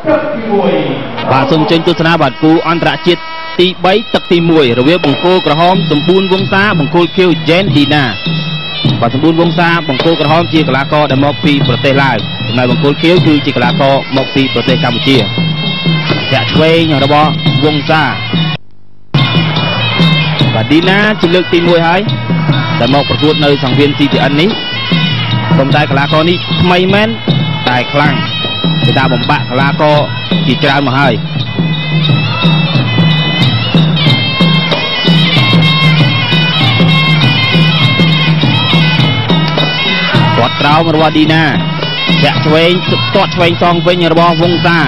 បាទសូមចេញទស្សនាបាទគូអន្តរជាតិទី3ទឹកទី1រវាងបង្គោលក្រហមសម្បួនវង្សាបង្គោលខៀវជេនឌីណាបាទសម្បួនវង្សាបង្គោលក្រហមជាកីឡាករដែលមកពីប្រទេសឡាវចំណែកបង្គោលខៀវគឺជាកីឡាករមកពីប្រទេសកម្ពុជាចាក់ឆ្វេងរបស់វង្សាបាទឌីណាជាលើកទី1ហើយដែលមកប្រកួតនៅសង្វៀន CTN នេះប៉ុន្តែកីឡាករនេះថ្មីមែនតែខ្លាំងគេថាបំបាក់កីឡាករជាច្រើនមកហើយគាត់ក្រោមរបស់ឌីណាចាក់ឆ្វេងទាត់ឆ្វេងសងវិញរបស់វង្សា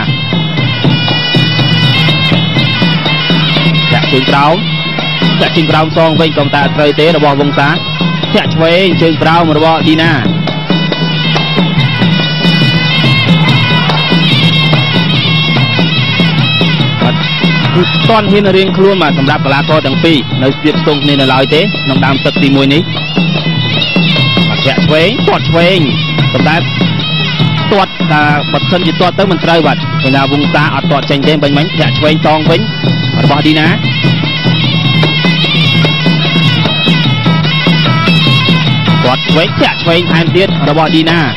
ចាក់ជើងក្រោមសងវិញក៏តែអត់ត្រូវទេរបស់វង្សាចាក់ឆ្វេងជើងក្រោមរបស់ឌីណាគឺតន់ហ៊ានរៀងខ្លួនបាទសម្រាប់កីឡាករទាំងពីរនៅស្ទាបស្ទងគ្នានៅឡើយទេក្នុងដើមទឹកទី1នេះបាទចាក់ឆ្វេងទាត់ឆ្វេងប៉ុន្តែទាត់តែបើសិនជាទាត់ទៅមិនត្រូវបាទគេថាវង្សាអត់ទាត់ចេញទេបាញ់មិញចាក់ឆ្វេងសងវិញរបស់ឌីណាទាត់ឆ្វេងចាក់ឆ្វេងថែមទៀតរបស់ឌីណា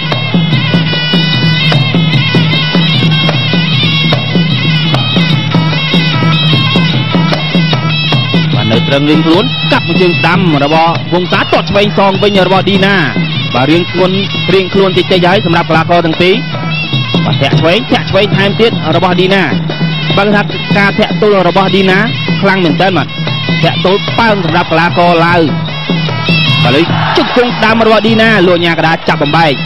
នៅត្រឹងរៀងខ្លួនកាប់មួយជើងស្ដាំរបស់វង្សាទាត់ឆ្វេងសងវិញរបស់ឌីណាបាទរៀងខ្លួនតិចហើយសម្រាប់កីឡាករទាំងពីរបាទធាក់ឆ្វេងថែមទៀតរបស់ឌីណាបើថាការធាក់ទល់របស់ឌីណាខ្លាំងមែនតើបាទធាក់ទល់ប៉ើងសម្រាប់កីឡាករឡាវបាទលើជុកជង្គង់ស្ដាំរបស់ឌីណាលោកញ៉ាកដាចាប់បំបែក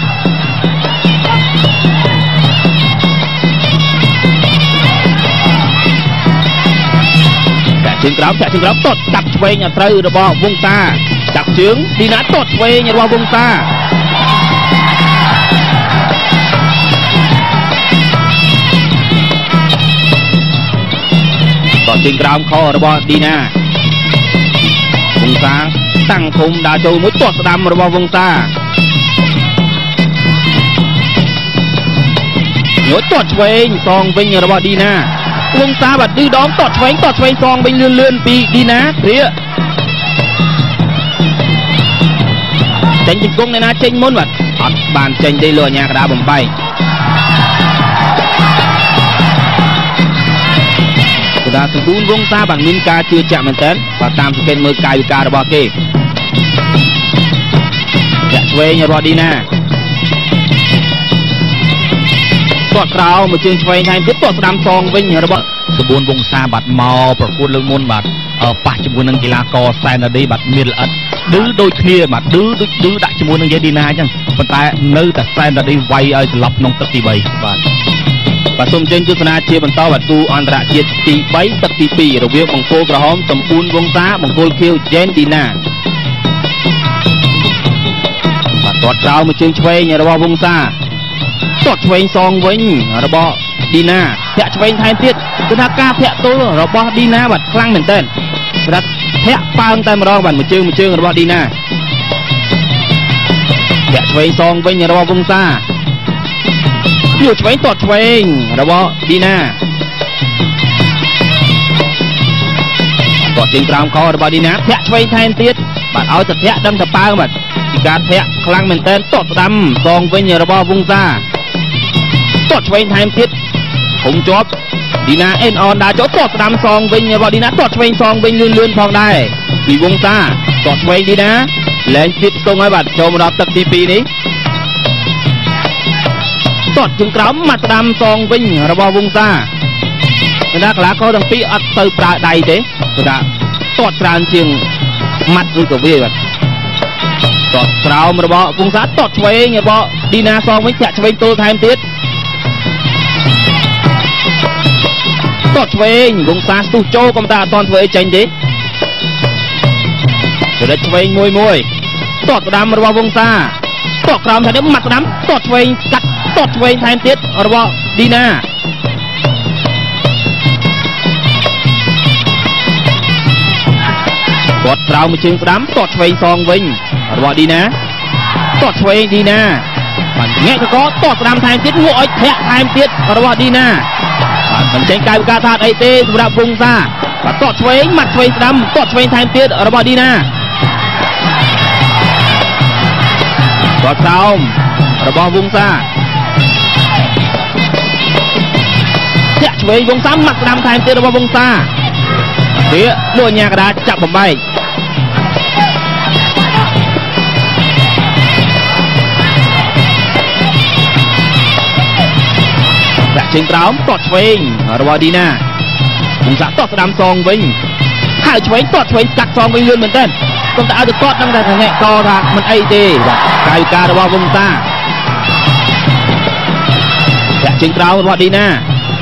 ជើងក្រោមទាត់កាប់ឆ្វេងឲ្យត្រូវរបស់វង្សាចាប់ជើងឌីណាទាត់ឆ្វេងរបស់វង្សាទាត់ជើងក្រោមខរបស់ឌីណាវង្សាតាំងគុំដើរចូលមួយទាត់ស្ដាំរបស់វង្សាញយទាត់ឆ្វេងសងវិញរបស់ឌីណាវង្សាបាទឌឺដងទាត់ឆ្វេងសងវិញលឿនពីឌីណាព្រាចេញជង្គង់អ្នកណាចេញមុនបាទអត់បានចេញទេលោកអាញាកដាបំបែកកដាសម្បួនវង្សាបាទមានការជឿជាក់មែនតើបាទតាមសង្កេតមើលកាយវិការរបស់គេចាក់ឆ្វេងរបស់ឌីណាទាត់ក្រោមមួយជើងឆ្វេងថែមទៀតទាត់ស្ដាំសងវិញរបស់សម្បួនវង្សាបាទមកប្រកួតលើកមុនបាទប៉ះជាមួយនឹងកីឡាករសែនឌីបាទមានល្អិតឌឺដូចគ្នាបាទឌឺដាក់ជាមួយនឹងយេឌីណាអញ្ចឹងប៉ុន្តែនៅតែសែនឌីវាយឲ្យត្រឡប់ក្នុងទឹកទី3បាទសូមចេញទស្សនាជាបន្តបាទគូអន្តរជាតិទី3ទឹកទី2រវាងបង្គោលក្រហមសម្បួនវង្សាបង្គោលខៀវជេនឌីណាបាទទាត់ក្រោមមួយជើងឆ្វេងរបស់វង្សាទាត់ឆ្វេងសងវិញរបស់ឌីណាធាក់ឆ្វេងថែមទៀតគឺថាការធាក់ទល់របស់ឌីណាបាទខ្លាំងមែនទែនសម្រាប់ធាក់ប៉ើងតែម្ដងបាទមួយជើងរបស់ឌីណាធាក់ឆ្វេងសងវិញរបស់វង្សាទាត់ឆ្វេងរបស់ឌីណាទាត់ជើងក្រោមខរបស់ឌីណាធាក់ឆ្វេងថែមទៀតបាទឲ្យតែធាក់ដឹងតែប៉ើងបាទពីការធាក់ខ្លាំងមែនទែនទាត់ស្ដាំសងវិញរបស់វង្សាទាត់ឆ្វេងថែមទៀតគុំជាប់ឌីណាអេនអនដើរចូលទាត់ស្ដាំសងវិញរបស់ឌីណាទាត់ឆ្វេងសងវិញលឿនផងដែរពីវង្សាទាត់ឆ្វេងឌីណាលែងទៀតស្ទងហើយបាទចូលមកដល់ទឹកទី2នេះទាត់ជើងក្រោមមកស្ដាំសងវិញរបស់វង្សាគេថាកីឡាករទាំងពីរអត់ទៅប្រើដៃទេគេថាទាត់ច្រើនជាងម៉ាត់ឬក៏វាបាទទាត់ក្រោមរបស់វង្សាទាត់ឆ្វេងរបស់ឌីណាសងវិញចាក់ឆ្វេងទល់ថែមទៀតទាត់ឆ្វេងវង្សាស្ទុះចូលក៏តែអត់ទាន់ធ្វើអីចេញទេចរិតឆ្វេងមួយទាត់ស្ដាំរបស់វង្សាទាត់ក្រោមថែមមកស្ដាំទាត់ឆ្វេងកាត់ទាត់ឆ្វេងថែមទៀតរបស់ឌីណាទាត់ក្រោមមួយជើងស្ដាំទាត់ឆ្វេងសងវិញរបស់ឌីណាទាត់ឆ្វេងឌីណាបាទញ៉ែក៏តោះស្ដាំថែមទៀតងក់ឲ្យធាក់ថែមទៀតរបស់ឌីណាបាទមិនចេញកាយវិការថាអីទេសម្រាប់វង្សាបាទតោះឆ្វេងម៉ាត់ឆ្វេងស្ដាំតោះឆ្វេងថែមទៀតរបស់ឌីណាតោះក្រោមរបស់វង្សាធាក់ឆ្វេងវង្សាម៉ាត់ស្ដាំថែមទៀតរបស់វង្សាវាលោកញ៉ាកដាចាប់បំបែកដាក់ជើងក្រោមតោះឆ្វេងរបស់ឌីណាវង្សាតោះស្ដាំសងវិញហើយឆ្វេងតោះឆ្វេងកាត់សងវិញលឿនមែនទែនគំតែឲ្យទៅតោះដឹងតែថាអ្នកកថាមិនអីទេបាទកាយវិការរបស់វង្សាដាក់ជើងក្រោមរបស់ឌីណា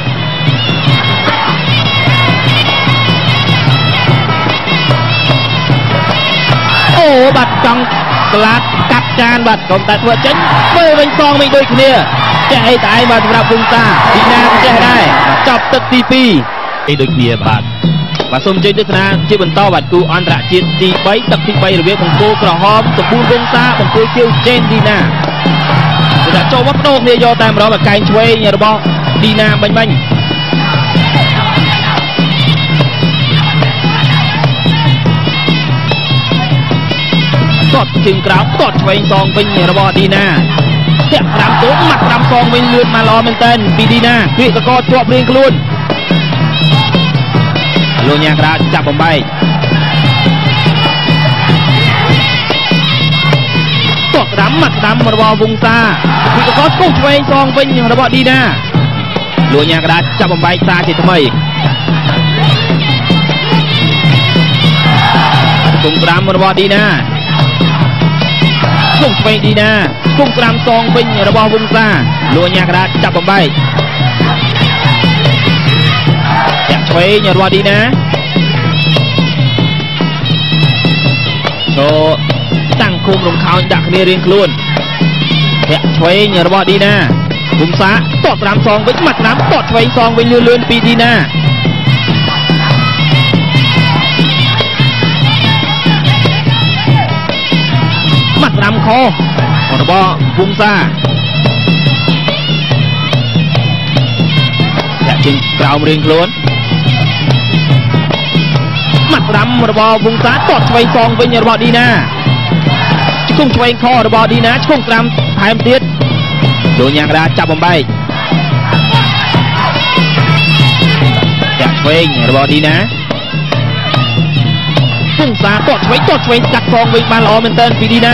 អូបាទចង់ក្លាតកាត់ចានបាទកុំតែធ្វើចេញធ្វើវិញសងវិញដូចគ្នាចេះអីតែឯងបាទសម្រាប់វង្សាឌីណាក៏ចេះដែរចប់ទឹកទី2អីដូចគ្នាបាទសូមជួយទស្សនាជាបន្តបាទគូអន្តរជាតិទី3ទឹកទី3រវាងបង្គោលក្រហមសម្បូរវង្សាបង្គោលខៀវចេនឌីណាគឺថាចូលមកបដូរគ្នាយកតែម្ដងមកកែងឆ្វេងរបស់ឌីណាបាញ់តតជើងក្រោមតតឆ្វេងសងវិញរបស់ឌីណាធាក់5ទូម៉ាត់5សងវិញលឿនមកល្អមែនតើពីឌីណាគ្រាកកជាប់រៀងខ្លួនលោកញ៉ាក្រាចាប់បំបែកតតស្ដាំម៉ាត់ស្ដាំរបស់វង្សាគ្រាកកស្គងឆ្វេងសងវិញរបស់ឌីណាលោកញ៉ាក្រាចាប់បំបែកសារជាថ្មីគង់5របស់ឌីណាគង់ឆ្វេងឌីណាគង់5សងវិញរបស់វង្សាលោកញ៉ាក្រាចាប់បំបែកចាក់ឆ្វេងរបស់ឌីណាចូលតាំងគុំរំខោនដាក់គ្នារៀងខ្លួនចាក់ឆ្វេងរបស់ឌីណាវង្សាតត5សងវិញម៉ាត់5តតឆ្វេងសងវិញលឿនពីឌីណាម៉ាត់5ខរបស់វង្សាចាក់ជើងក្រោមរៀងខ្លួនម៉ាត់5របស់វង្សាតតឆ្វេងសងវិញរបស់ឌីណាឆ្គងឆ្វេងខរបស់ឌីណាឆ្គង5ថែមទៀតលោកញ៉ាក្រាចាប់បំបែកចាក់ឆ្វេងរបស់ឌីណាវង្សាតឆ្វេងកាត់សងវិញបានល្អមែនទែនពីឌីណា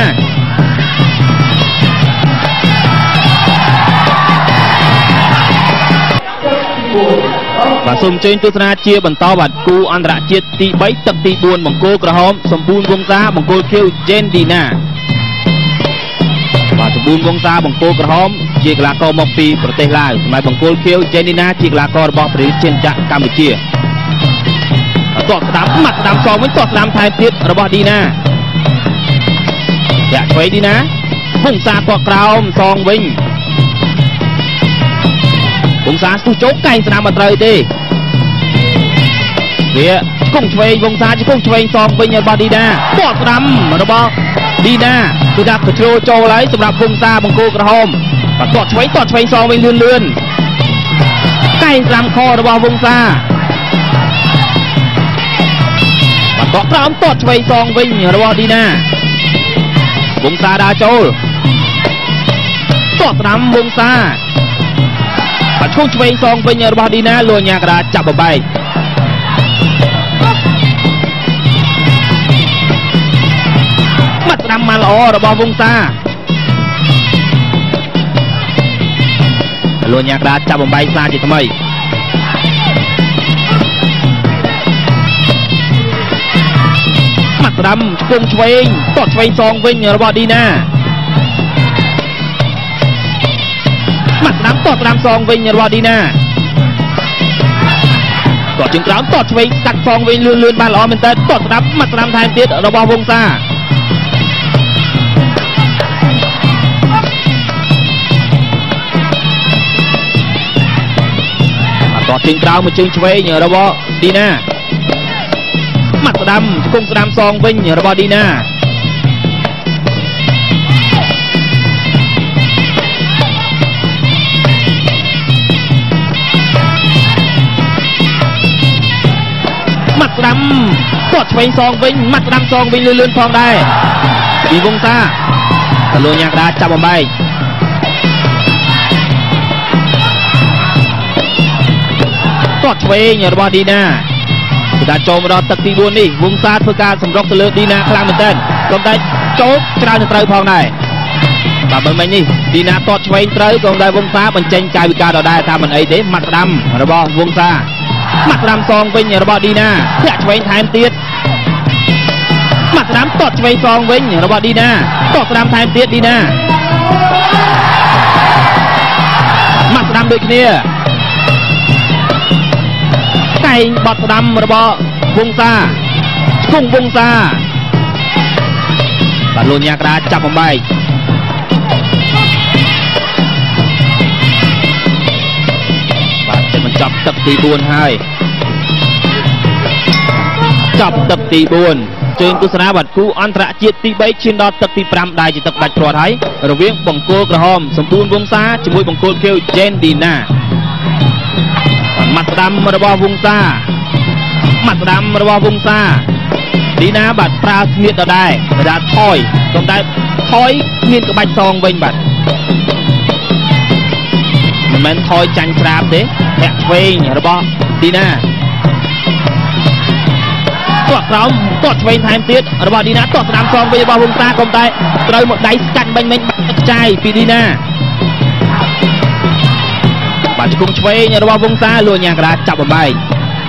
បាទសូមអញ្ជើញទស្សនាជាបន្តបាទគូអន្តរជាតិទី3ទឹកទី4បង្គោលក្រហមសម្បូរវង្សាបង្គោលខៀវចេនឌីណាបាទសម្បូរវង្សាបង្គោលក្រហមជាកីឡាករមកពីប្រទេសឡាវសម្រាប់បង្គោលខៀវចេនឌីណាជាកីឡាកររបស់ប្រជាជាតិចក្រកម្ពុជាតោះស្ដាំម៉ាត់ស្ដាំសងវិញតោះស្ដាំថែមទៀតរបស់ឌីណាចាក់ឆ្វេងឌីណាវង្សាតោះក្រោមសងវិញវង្សាស្ទុះជោគកែងស្ដាំអត់ត្រូវទេវាឆ្គងឆ្វេងវង្សាឆ្គងឆ្វេងសងវិញរបស់ឌីណាតោះស្ដាំរបស់ឌីណាគឺថាកជ្រោចូលហើយសម្រាប់វង្សាបង្គោលក្រហមបាទតោះឆ្វេងសងវិញលឿនកែងស្ដាំខរបស់វង្សាបាទតោះក្រោមតោះឆ្វេងសងវិញរបស់ឌីណាវង្សាដើរចូលតោះស្ដាំវង្សាបាទឆ្គងឆ្វេងសងវិញរបស់ឌីណាលោកញ៉ាក្រាចាប់បំបែកម៉ាត់ស្ដាំមកល្អរបស់វង្សាលោកញ៉ាក្រាចាប់បំបែកសារជាថ្មីម៉ាត់ស្ដាំឆ្គងឆ្វេងតតឆ្វេងសងវិញរបស់ឌីណាម៉ាត់ស្ដាំតតស្ដាំសងវិញរបស់ឌីណាតតជើងក្រោមតតឆ្វេងកាត់សងវិញលឿនបានល្អមែនតើតតស្ដាំម៉ាត់ស្ដាំថែមទៀតរបស់វង្សាតតជើងក្រោមមួយជើងឆ្វេងរបស់ឌីណាម៉ាត់ស្ដាំឆ្គងស្ដាំសងវិញរបស់ឌីណាឆ្វេងសងវិញម៉ាត់ក្តាំសងវិញលឿនផងដែរពីវង្សាទៅលួញយ៉ាងក្តារចាប់បំបែកទាត់ឆ្វេងរបស់ឌីណាគឺការចូលមកដល់ទឹកទី4នេះវង្សាធ្វើការសម្រុកទៅលើឌីណាខ្លាំងមែនទែនក៏តែចូលច្រើនទៅត្រូវផងដែរបាទបើមិននេះឌីណាទាត់ឆ្វេងត្រូវក៏តែវង្សាបញ្ចេញកាយវិការដដែលថាមិនអីទេម៉ាត់ក្តាំរបស់វង្សាម៉ាត់ក្តាំសងវិញរបស់ឌីណាធាក់ឆ្វេងថែមទៀតម៉ាត់ក្តាំទាត់ឆ្វេងសងវិញរបស់ឌីណាទាត់ក្តាំថែមទៀតឌីណាម៉ាត់ក្តាំដូចគ្នាកែងបត់ក្តាំរបស់វង្សាគង់វង្សាបាទលូនញ៉ាក្តារចាប់បំបែកបាទជិតបញ្ចប់ទឹកទី4ហើយចប់ទឹកទី4ជើងទស្សនាបាទគូអន្តរជាតិទី3ឈានដល់ទឹកទី5ដែលជាទឹកដាច់ព្រាត់ហើយរវាងបង្គោលក្រហមសម្ពួនវង្សាជាមួយបង្គោលខៀវជេនឌីណាម៉ាត់ក្តាំរបស់វង្សាម៉ាត់ក្តាំរបស់វង្សាឌីណាបាទប្រើស្នៀតដដែលដាល់ថយក៏តែថយមានក្បាច់សងវិញបាទមិនមែនថយចាញ់ក្រាបទេធាក់ឆ្វេងរបស់ឌីណាទាត់ក្រោមទាត់ឆ្វេងថែមទៀតរបស់ឌីណាទាត់ស្ដាំសងវិញរបស់វង្សាក៏តែត្រូវមកដៃស្កាច់បាញ់បាក់ចាយពីឌីណាបាទជង្គង់ឆ្វេងរបស់វង្សាលួញញ៉ាក្តារចាប់បំបែក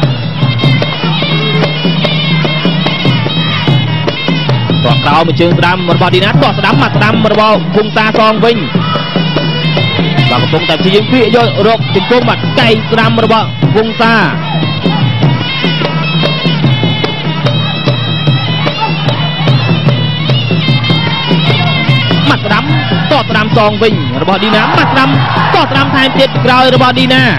ទាត់ក្រោមជើងស្ដាំរបស់ឌីណាទាត់ស្ដាំមកស្ដាំរបស់វង្សាសងវិញបាទកំពុងតែព្យាយាមវាយយករកជង្គង់បាត់កែងស្ដាំរបស់វង្សាម៉ាត់ស្ដាំទាត់ស្ដាំសងវិញរបស់ឌីណាម៉ាត់ស្ដាំទាត់ស្ដាំថែមទៀតពីក្រោយរបស់ឌីណា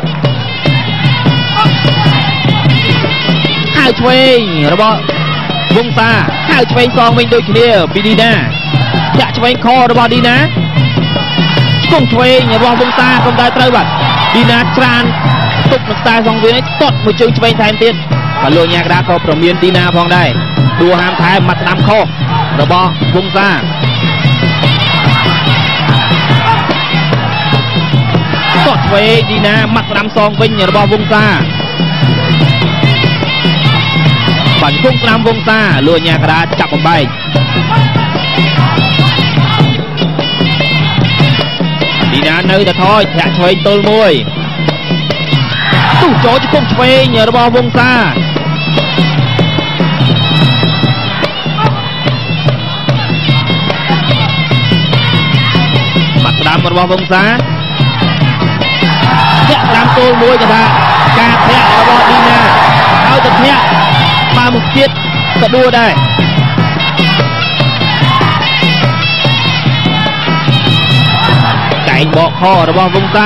ហៅឆ្វេងរបស់វង្សាហៅឆ្វេងសងវិញដូចគ្នាពីឌីណាចាក់ឆ្វេងខរបស់ឌីណាឆ្កងឆ្វេងរបស់វង្សាក៏តែត្រូវបាទឌីណាច្រានទុកនឹងខ្សែសងវិញទាត់មួយជើងឆ្វេងថែមទៀតបាទលោកញ៉ាក្តារក៏ប្រមានឌីណាផងដែរដួលហាមថែមម៉ាត់ស្ដាំខរបស់វង្សាទាត់ឆ្វេងឌីណាម៉ាត់ស្ដាំសងវិញរបស់វង្សាបាទគង់ស្ដាំវង្សាលួញញ៉ាក្តារចាប់បំបែកឌីណានៅតែថយធាក់ឆ្វេងទល់មួយទុះចូលជង្គង់ឆ្វេងរបស់វង្សាម៉ាត់ស្ដាំរបស់វង្សាធាក់ស្ដាំទល់មួយគេថាការធាក់របស់ឌីណាឲ្យទៅធាក់មកមួយទៀតក៏ដួលដែរកែងបកខរបស់វង្សា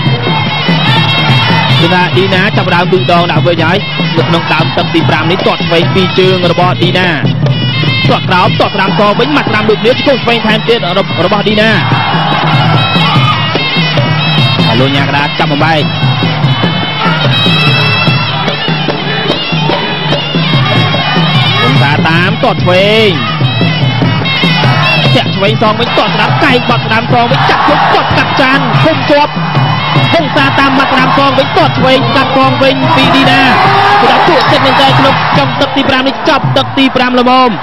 គឺថាឌីណាចាប់ដើមឌឺដងដាក់វិញហើយនៅក្នុងដើមទឹកទី5នេះទាត់ឆ្វេងពីរជើងរបស់ឌីណាទាត់ក្រោមទាត់ស្ដាំសវិញម៉ាត់ស្ដាំដូចនេះឆ្កងឆ្វេងថែមទៀតរបស់ឌីណាហើយលោកញ៉ាក្តារចាប់បំបែកវង្សាតាមទាត់ឆ្វេងចាក់ឆ្វេងសងវិញទាត់ស្ដាំកែងបត់ស្ដាំសងវិញចាក់ជុកទាត់កាត់ចានឃុំជាប់វង្សាតាមម៉ាត់ស្ដាំសងវិញទាត់ឆ្វេងកាត់សងវិញពីឌីណាគឺថាពួកចិត្តនឹងតែក្នុងចំទឹកទី5នេះចប់ទឹកទី5ល្មម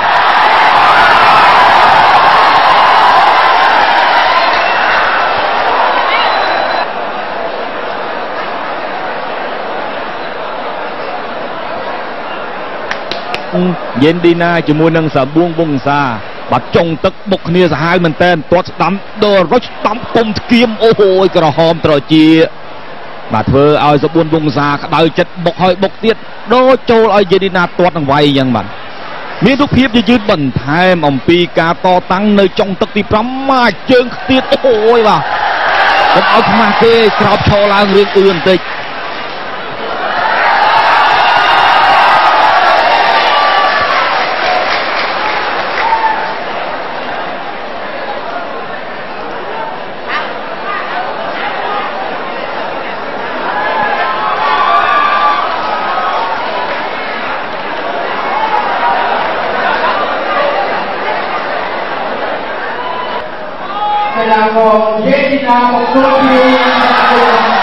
យេនឌីណាជាមួយនឹងសាបួងវង្សាបាត់ចុងទឹកបុកគ្នាសាហាវមែនតែនទាត់ស្ដាំដល់រុចស្ដាំគុំធ្គាមអូយក្រហមត្រជាបាទធ្វើឲ្យសាបួងវង្សាក្តៅចិត្តបុកហើយបុកទៀតដូចចូលឲ្យយេនឌីណាទាត់នឹងវាយអញ្ចឹងបាទមានរូបភាពយឺតបន្ថែមអំពីការតតាំងនៅចុងទឹកទី5មកជើងខ្ទៀតអូយបាទកុំឲ្យខ្មាស់ទេក្រោបឈរឡើងរឿងអឿនបន្តិចของเจษฎาของโซเชียล